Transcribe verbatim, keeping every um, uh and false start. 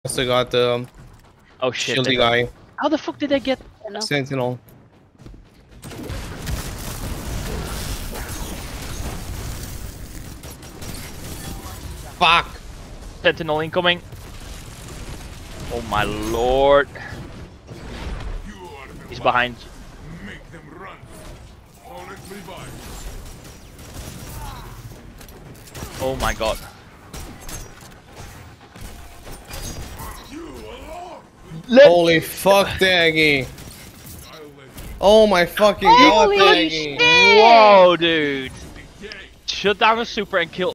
Also got the um, Oh shit. shieldy guy. How the fuck did I get you know? Sentinel. Fuck! Sentinel incoming. Oh my lord. He's behind. Make them run. Oh my god. Let Holy fuck, Daggy! Oh my fucking god, Holy Daggy! shit! Whoa, dude. Shut down a super and kill